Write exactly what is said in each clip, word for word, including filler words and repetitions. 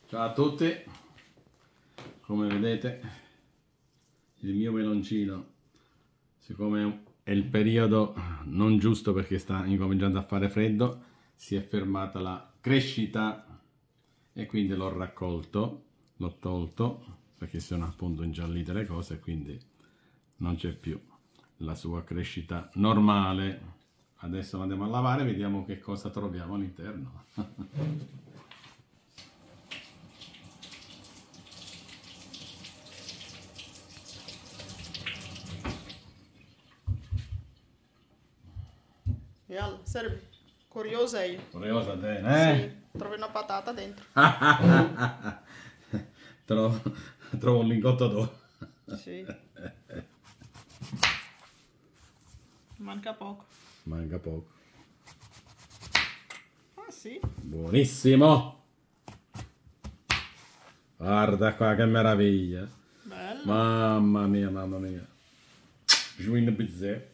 Ciao a tutti, come vedete il mio meloncino, siccome è il periodo non giusto perché sta incominciando a fare freddo, si è fermata la crescita e quindi l'ho raccolto, l'ho tolto perché sono appunto ingiallite le cose e quindi non c'è più la sua crescita normale. Adesso lo andiamo a lavare e vediamo che cosa troviamo all'interno. Yalla, servi. Curiosa io. Curiosa te, eh? Sì, trovi una patata dentro. trovo, trovo un lingotto d'oro. Sì. Manca poco. Manca poco. Ah sì? Buonissimo! Guarda qua che meraviglia! Bello. Mamma mia, mamma mia! Giuino bizzeffe.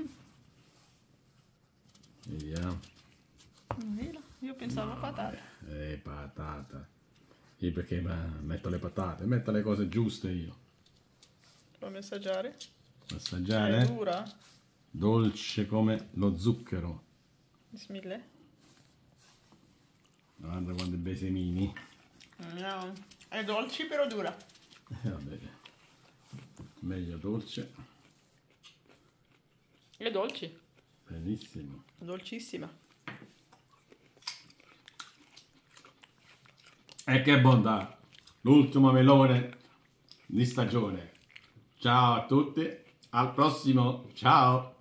Vediamo. Io pensavo no, patata. Eh, patata. Io perché metto le patate, metto le cose giuste io. Fammi assaggiare. Assaggiare? È dura? Dolce come lo zucchero. Bismillah. Guarda quanti bei semini. No. È dolce però dura. Eh, vabbè. Meglio dolce. È dolce. Benissimo. Dolcissima. E che bontà! L'ultimo melone di stagione. Ciao a tutti, al prossimo, ciao!